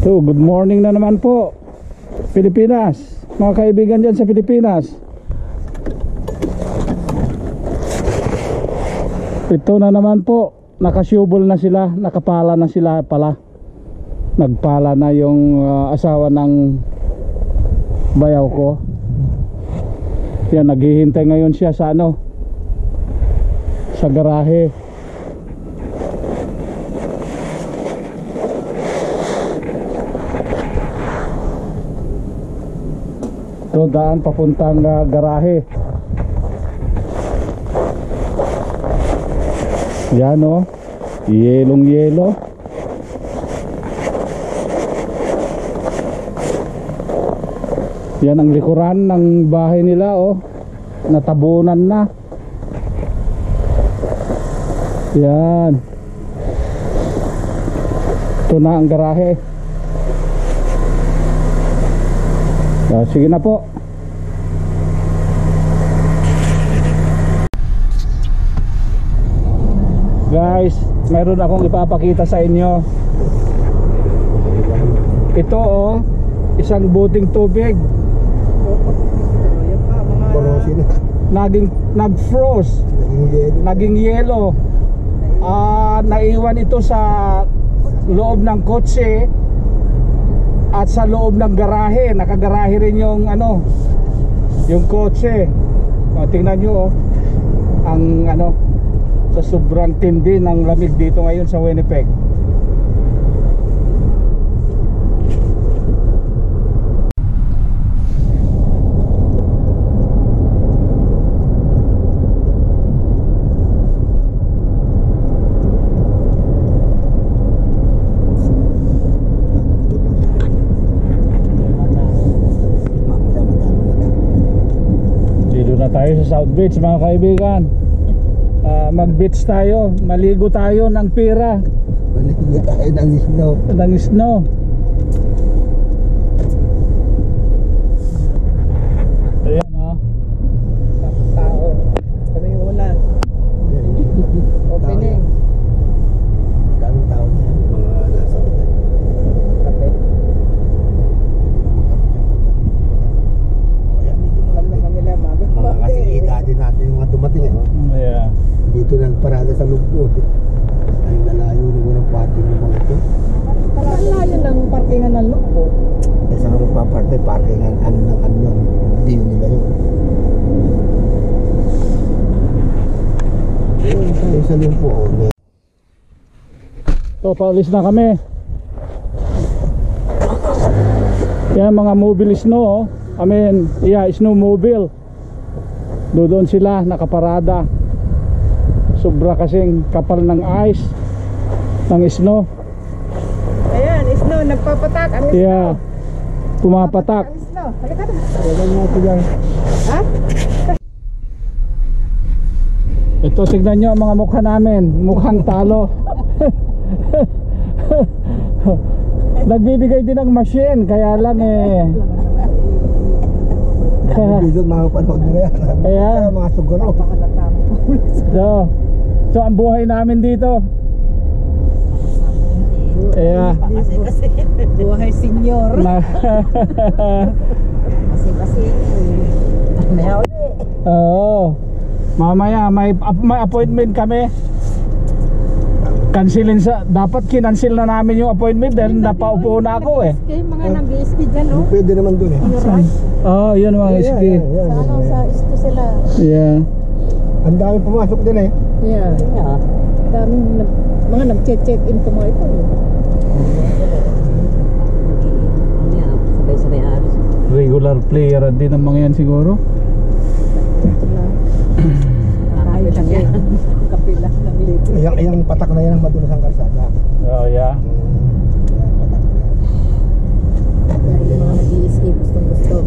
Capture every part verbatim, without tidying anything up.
So, good morning na naman po Pilipinas, mga kaibigan dyan sa Pilipinas. Ito na naman po, nakasyubol na sila, nakapala na sila pala. Nagpala na yung uh, asawa ng bayaw ko. Yan, naghihintay ngayon siya sa ano, sa garahe. Ito daan papuntang uh, garahe. Yan o, yelong yelo. Yan ang likuran ng bahay nila o, natabunan na. Yan. Ito na ang garahe. So, sige na po. Guys, meron akong ipapakita sa inyo. Ito oh, isang buting tubig. Naging nag-froze, naging yelo. Ah, naiwan ito sa loob ng kotse at sa loob ng garahe. Nakagarahe rin yung ano, yung kotse. O, tingnan nyo oh, ang ano, sa sobrang tindi ng lamig dito ngayon sa Winnipeg. Tayo sa South Beach mga kaibigan. uh, Mag beach tayo, maligo tayo ng pira. Maligo tayo ng snow. Ng snow. Ayan o oh. Tao. Kami yung una. Opening. Daming tao niya. Mga nasa hotel. Kape. Alam naman nila mabit. Mga kasi edad natin yung mga dumating eh. Yeah. Dito nagparada sa lugbo. Ang lalayo na mo ng parking ng mga ito. Ang layo ng parkingan ng loob. Eh saan ka magpaparte? Parkingan ano ng ano yun. Hindi yun nila yun. Yung sa lugbo o may. So paulis na kami. Yan mga mobile snow oh. I mean, yeah, snowmobile. Doon sila nakaparada. Sobra kasing kapal ng ice, ng snow. Ayan, snow, nagpapatak ang snow. Yeah, pumapatak. Ang snow, halika na. Ayan nga ito yan. Ha? Ito, tignan nyo ang mga mukha namin. Mukhang talo. Nagbibigay din ng machine, kaya lang eh Dito mga panood nila yan. Kaya mga suguro. So, so ang buhay namin dito. Yeah. Kasi kasi buhay senior. Kasi kasi may uli. Oo. Mamaya may, may appointment kami. Cancelin sa, dapat kinancel na namin yung appointment dahil napaupo na ako eh. Mga nag-i-ski dyan oh. Pwede naman dun eh. Oo, oh, yun mga Yeah, ski. yeah, yeah, Sa ano, sa isto sila. Yeah. Ang dami pumasok din eh. Yeah. Yeah. Daming nag, mga nag-check in to mga ito eh. Sabay-sabay aros. Regular player din ang mga yan siguro. Kahit lang yan. Kapila ng litro. Yung, yung patak na yan ang madulas ang karsada. Oh yeah. Hmm, yan, patak na yan. Yung mga nag-i-ski gustong gusto.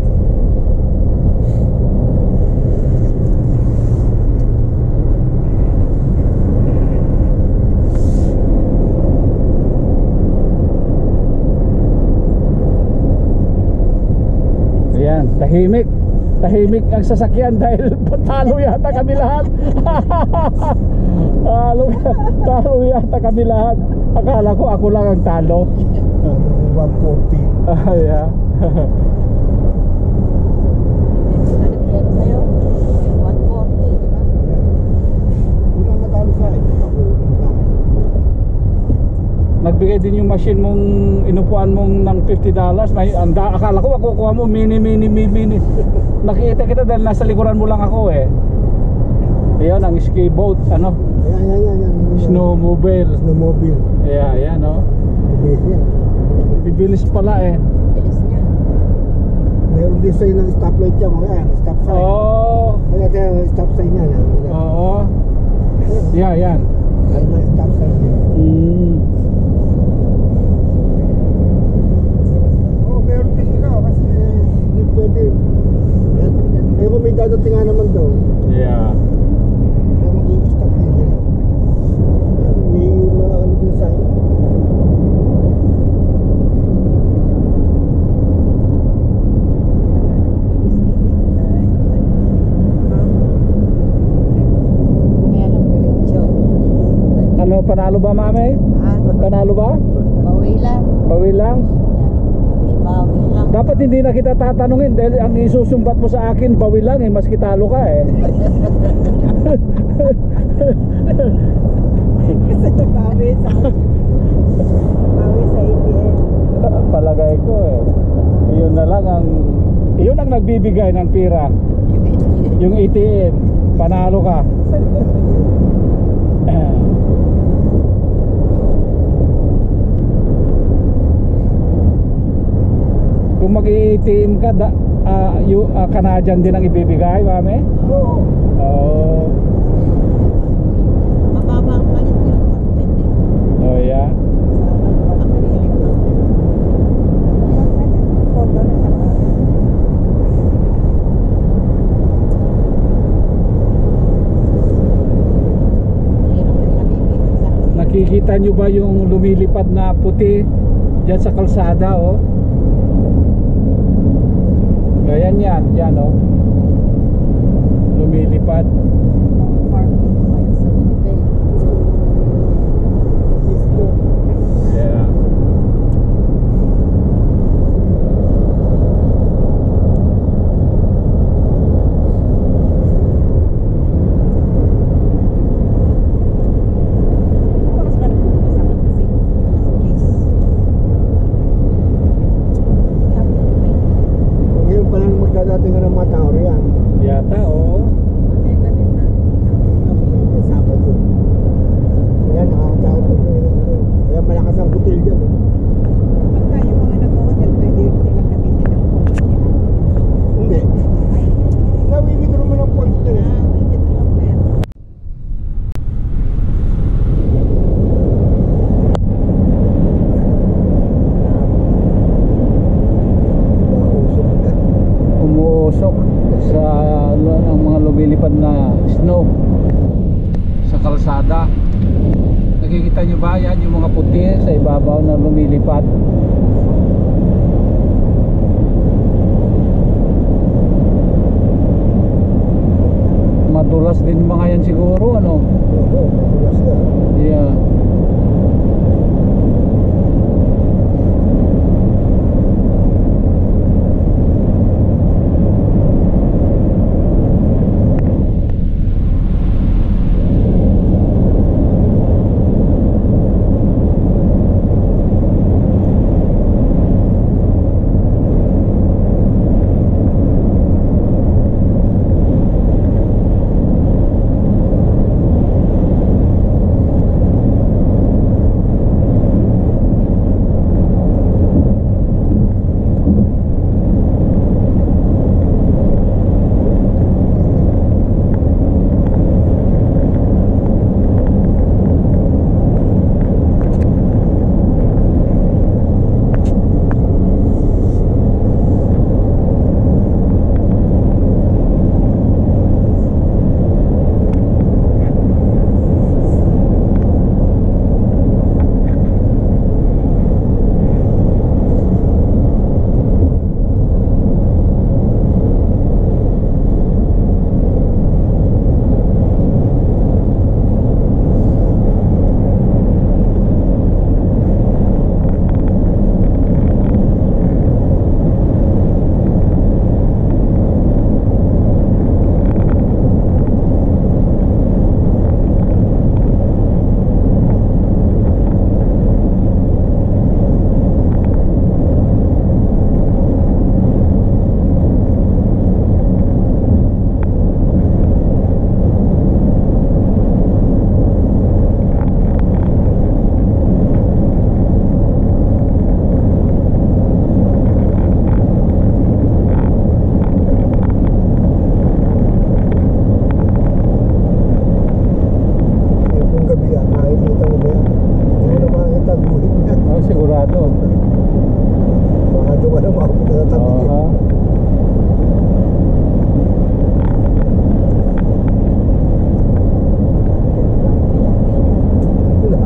Ayan, tahimik. Tahimik ang sasakyan dahil patalo yata kami lahat. Talo, talo yata kami lahat. Akala ko ako lang ang talo. Ano, one forty. Ah, yeah. Ano kaya ko sa'yo? one forty, di ba? Yun ang natalo sa akin. Ako, Nagbigay din yung machine mong inupuan mong ng fifty dollars. May anda, akala ko makukuha mo mini mini mini mini. Nakita kita dahil nasa likuran mo lang ako eh. Ayan ang ski boat, ano? Ayan, yan, yan, yan. Snowmobile. Snowmobile. Yeah, ayan oh. Bilis yan. Bibilis pala eh. Bilis niya. Mayroon din sa'yo ng stoplight dyan. Mga yan, stop sign. Oh. Kaya tayo, stop sign yan. yan. Oo. Yeah, yan. Ano na stop sign yan. Mm. Oo, meron din sila. Kasi hindi pwede. Eh kung may dadating nga naman daw, Yeah. kaya mag-i-stop din sila. May mga ano din sign. Kaya lang diretso. Ano, panalo ba mami? Ha? Panalo ba? Bawi lang. Bawi lang? Bawi lang. Dapat hindi na kita tatanungin dahil ang isusumbat mo sa akin bawi lang eh, mas kitalo ka eh. Kasi bawi sa bawi sa A T M. Palagay ko eh. Yun na lang ang yun ang nagbibigay ng pira. Yung A T M, panalo ka. Kung mag-A T M ka, da, ah, yu, ah, Canadian din ang ibibigay, mami? Oo. Oo. Mababa ang palit yun. Depende. Oh, yeah. Ang piling lang. Photo na sa hirap rin nabibigay sa akin. Nakikita nyo ba yung lumilipad na puti dyan sa kalsada, oh? Ganyan yan, dyan, oh. Lumilipad. Farming tayo sa Winnipeg. Yeah. Oras ba nagpupunta sa kasi? Please. Ngayon pa lang magdadating ka ng mga tao riyan. Yata, oh. Ano yung galit na? Tapos Sabado. Kaya nakakatao po. Kaya malakas ang kutil dyan. eh. Pagka yung mga nag-hotel, pwede nilang gamitin ng points nila. Hindi. Nawibigro mo ng points dyan. eh. Ah, wait, ito lang pera. Mausok ka. Umuusok sa ang mga lumilipad na snow sa kalsada. Nakikita nyo ba yan yung mga puti sa ibabaw na lumilipad? Madulas din mga yan siguro, ano? Oo, madulas ka. Yeah. Sigurado. Baka ito walang makapunta sa tabi niya. Oo. Wala.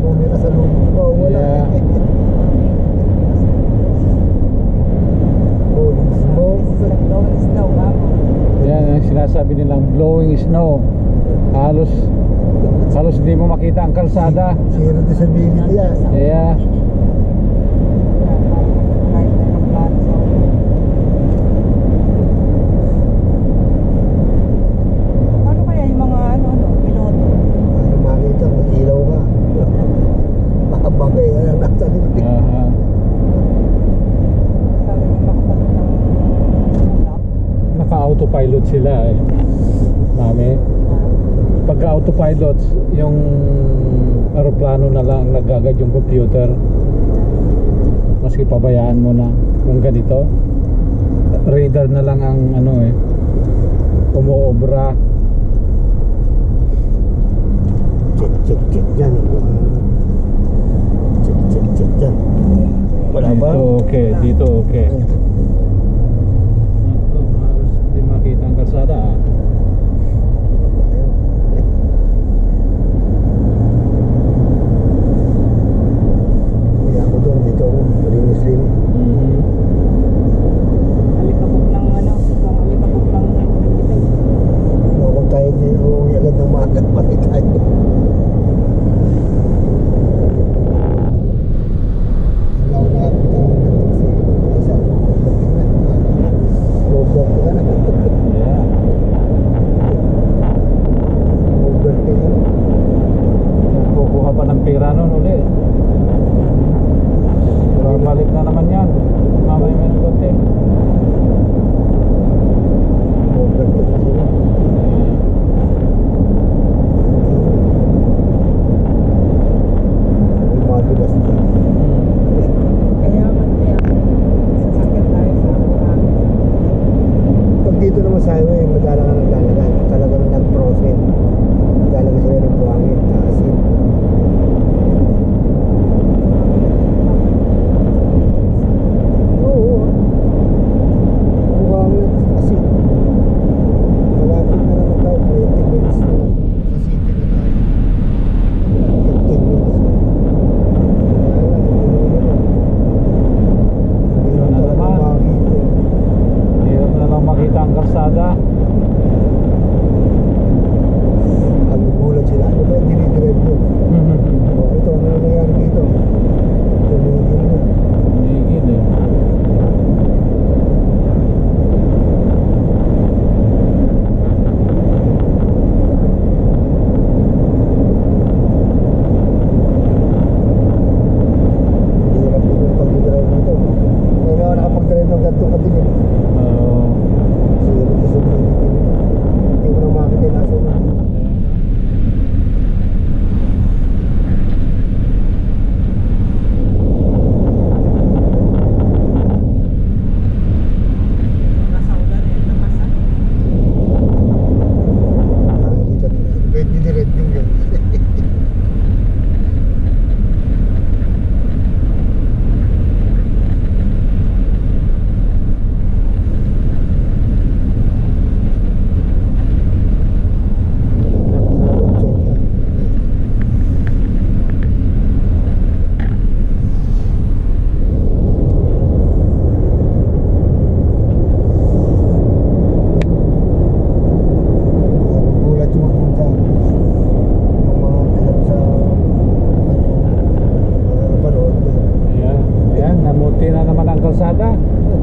kung may kasalubong ba o wala. Yeah. Holy smoke. Yan ang sinasabi nilang blowing snow. Halos halos hindi mo makita ang kalsada. Zero disability yan. Yeah. Ano kaya yung mga ano, ano, piloto? Para makita, may ilaw ka. Makabagay ka lang nasa likod. Aha. Sabi niya makapag ng ulap. Naka-autopilot sila eh. Mami. Pagka autopilot, yung aeroplano na lang nagagad yung computer. Maski pabayaan mo na kung ganito. Radar na lang ang ano eh, umuobra. Check, check, check dyan. Check, check, check dyan. Wala ba? Dito okay, dito okay. Halos hindi makita ang kalsada ah. Kaya ako doon, dito ako. Malinis-linis. Mhm. Alikabok ng ano, ang alikabok ng Pilipay. Kung tayo dito, uuwi agad ng maaga. Pati tayo. Wala ako nakakita ng ganito kasi isa, overtake ka na. Yeah. Overtake ka na. Kukuha pa ng pera nun uli. Pero balik na naman yan. Mamay may konti. Overtake na sila. May madulas ka. Kaya man, kaya sasakyan tayo sa ulan. Pag dito naman sa highway, madala ka naglalagay. Talagang nag-process. Naglalagay sila ng buhangin, asin. Oo. Buhangin, asin. Malapit na naman tayo. twenty minutes na lang. Sa city na tayo. fifteen minutes na. Kaya lang, hindi Yun mo na talaga naman. makikita. Hirap na lang makita ang kalsada. Nagugulat sila. Ano ba yung dinidrive mo? Oh, ito, ano nangyayari dito? Tumigil mo. Hinigid eh. Hirap din yung pag-drive nito. Ngayon ako nakapag-drive ng ganito kadilim. Oo. Zero disability nito. Hindi mo na makakita yung nasa una. Nasa ulan eh, nakasan. Nakikita nila. Pwede direct yung yun. Nagugulat yung mga dyan. Yung mga tagal sa ano, mga panood ko. Ayan. Ayan, namuti na naman ang kalsada.